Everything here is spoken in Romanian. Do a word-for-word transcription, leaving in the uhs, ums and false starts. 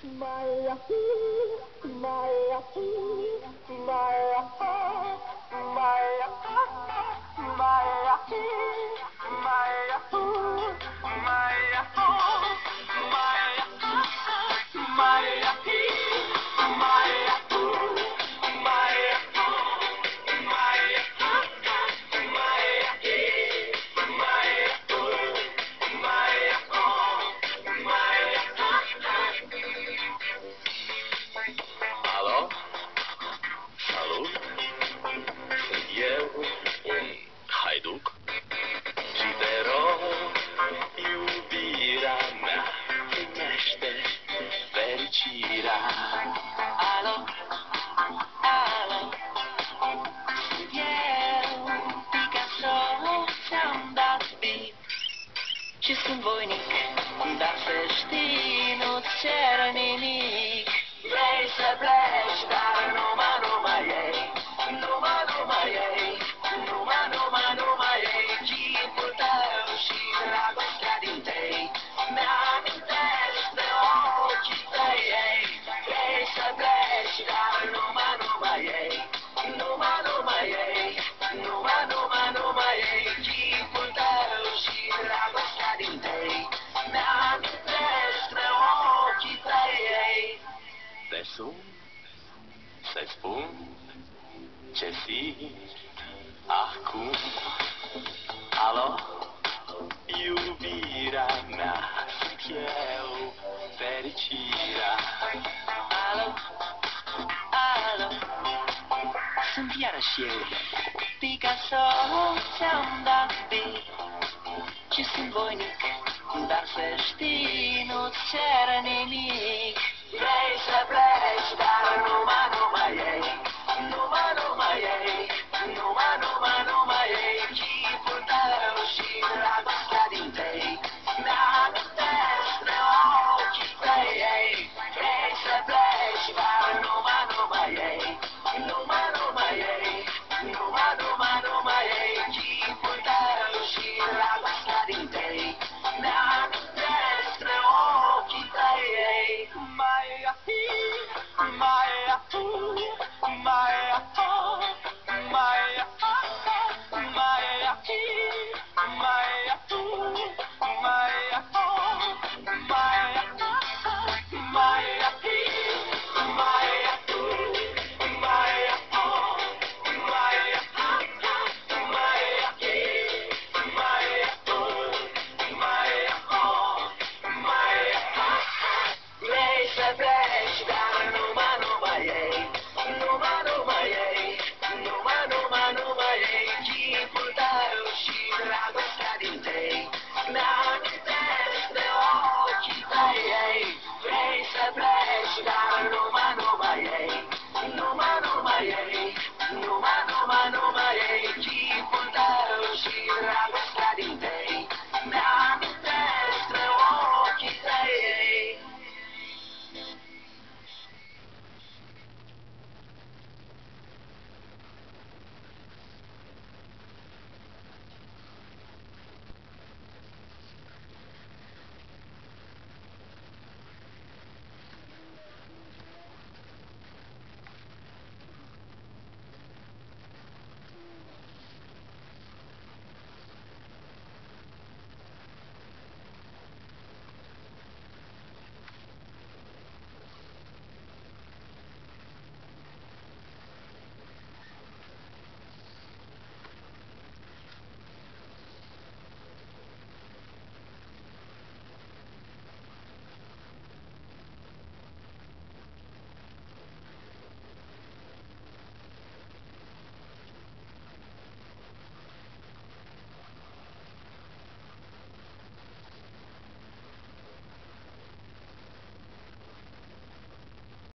Maya, Maya, Maya, Maya, Maya, Maya, Alo? Salut? Sunt eu, un haiduc și te rog, iubirea mea, primește fericirea. Alo? Alo? Sunt eu, Picasso, ți-am dat beat și sunt voinic, dar să știi, nu-ți cer nimic. Vrei să pleci, dar numai, numai ei, numai, numai ei, numai, numai, numai ei, chipul tău și dragostea din tei, mi-amintesc de ochii tăi ei. Vrei să pleci, dar numai, numai ei, numai, numai ei, numai, numai, numai ei, chipul tău și dragostea din tei, mi-amintesc de ochii tăi ei. Te sun, să-ți spun ce simt acum. Alo, iubirea mea, sunt eu, fericirea. Alo, alo, sunt iarăși eu, Picasso, ți-am dat beat și sunt voinic, dar să știi, nu-ți cer nimic. Vrei să pleci, dar